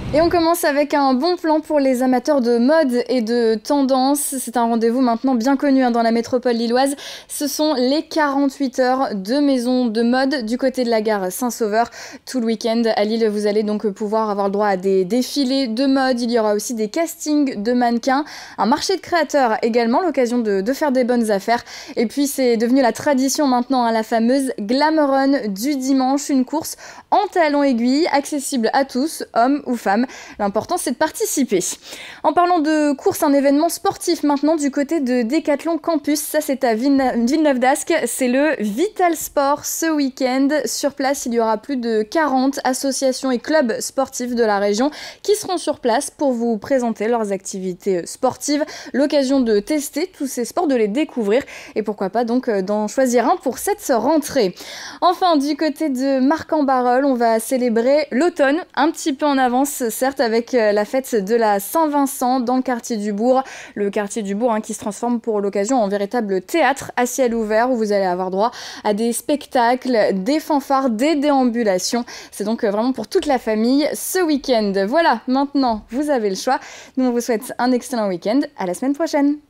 Et on commence avec un bon plan pour les amateurs de mode et de tendance. C'est un rendez-vous maintenant bien connu dans la métropole lilloise. Ce sont les 48 heures de maisons de mode du côté de la gare Saint-Sauveur. Tout le week-end à Lille, vous allez donc pouvoir avoir le droit à des défilés de mode. Il y aura aussi des castings de mannequins, un marché de créateurs également, l'occasion de faire des bonnes affaires. Et puis c'est devenu la tradition maintenant, la fameuse Glam Run du dimanche, une course en talons aiguilles, accessible à tous, hommes ou femmes. L'important, c'est de participer. En parlant de course, un événement sportif maintenant du côté de Décathlon Campus. Ça, c'est à Villeneuve d'Ascq. C'est le Vital Sport ce week-end. Sur place, il y aura plus de 40 associations et clubs sportifs de la région qui seront sur place pour vous présenter leurs activités sportives. L'occasion de tester tous ces sports, de les découvrir et pourquoi pas donc d'en choisir un pour cette rentrée. Enfin, du côté de Marcq-en-Barœul, on va célébrer l'automne un petit peu en avance, certes, avec la fête de la Saint-Vincent dans le quartier du Bourg. Le quartier du Bourg qui se transforme pour l'occasion en véritable théâtre à ciel ouvert où vous allez avoir droit à des spectacles, des fanfares, des déambulations. C'est donc vraiment pour toute la famille ce week-end. Voilà, maintenant vous avez le choix. Nous on vous souhaite un excellent week-end. À la semaine prochaine.